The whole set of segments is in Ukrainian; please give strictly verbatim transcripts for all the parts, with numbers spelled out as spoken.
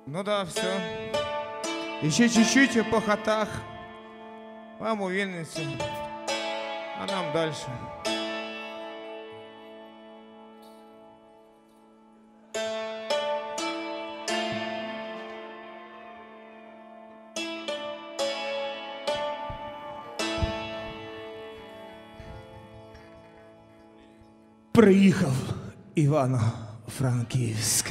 Ну да, все. Еще чуть-чуть по хатах. Вам у Винницы. А нам дальше. Приїхав Івано-Франківськ.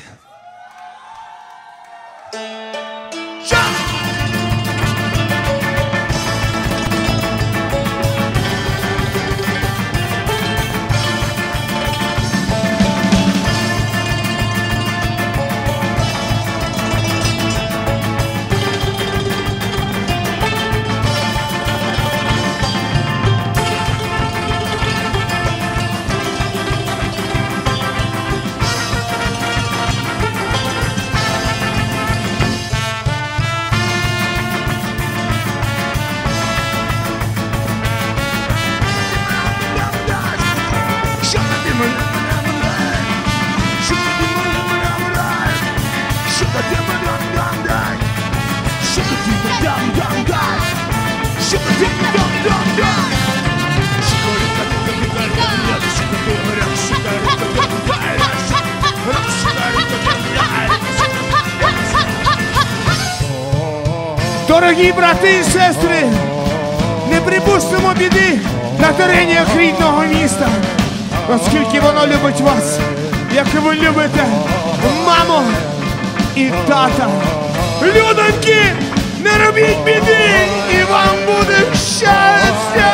Дорогі брати і сестри, не припустимо біди на терені рідного міста, оскільки воно любить вас, як ви любите маму і тата. Людоньки, не робіть біди, і вам буде щастя!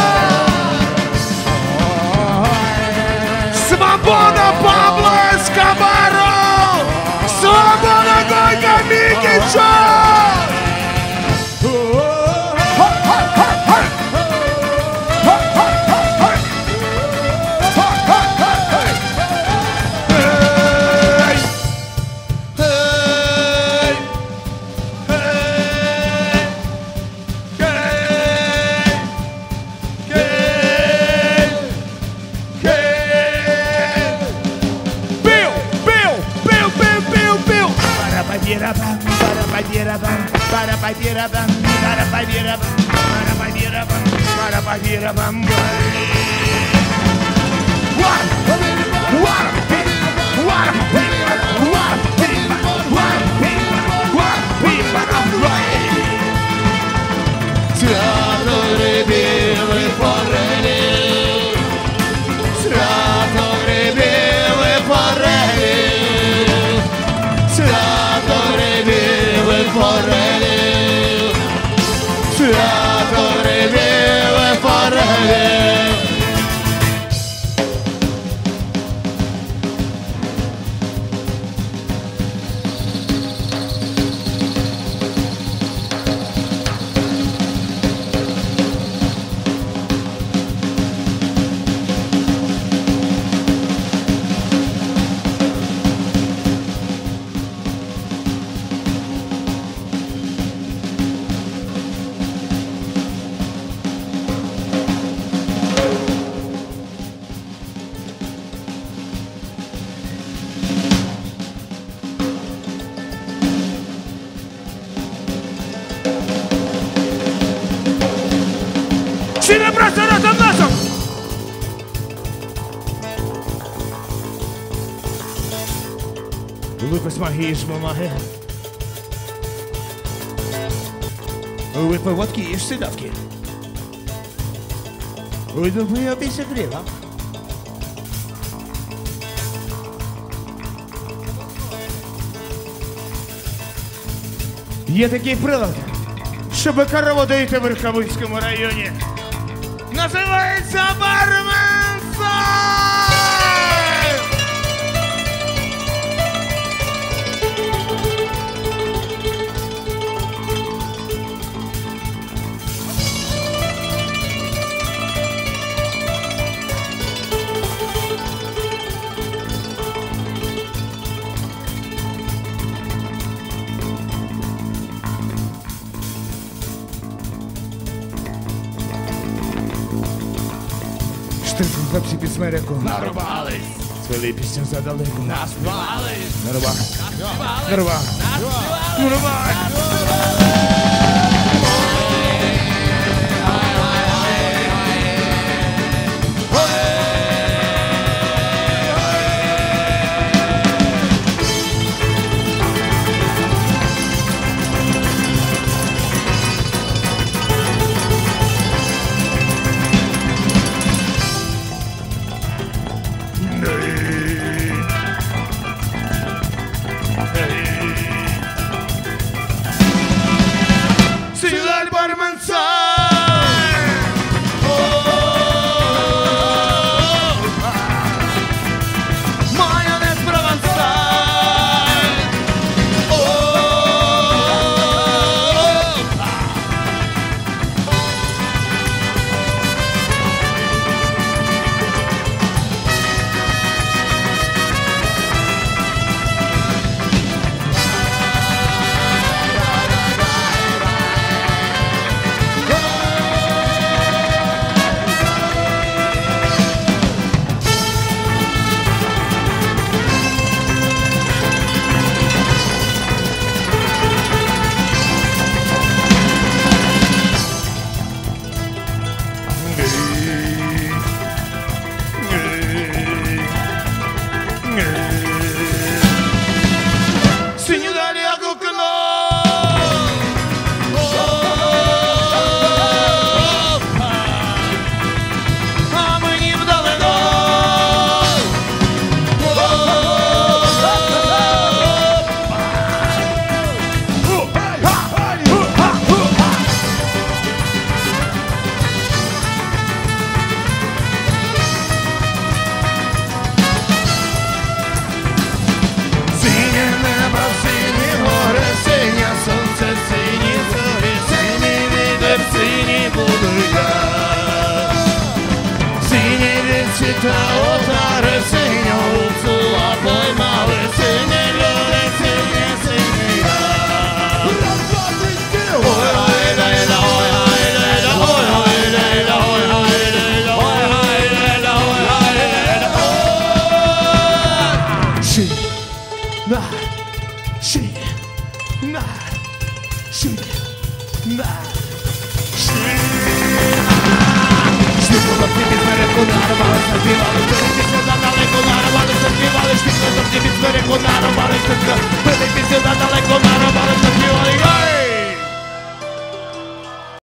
Свобода Пабло Ескобаро! Свобода Гойко Микича! Випий магії ж мамаги. Випий водки і сидавки. Випий обійся гріла. Є такий прилад, щоб корову доїти в Верховинському районі. Називається барменцем! Штирку хлопці під смереку нарубались, свели пісню задалеку, наспівались, нарубах, нарубах, Врубай! Отари синього цула поймали, сині люди, сині, сині я. Ой, ай, дай, да, ой, ай, дай, да, ой, ай, дай, да, ой, ай, дай, да, ой, ай, дай, да, ой, ай, дай, да, ой. Ши, на, ши, на, ши, на, ши. Штикнуло тобі з берегу, нарвалися, співали, що ти сюди далеко, нарвалися, співали, штикнуло тобі з берегу, нарвалися.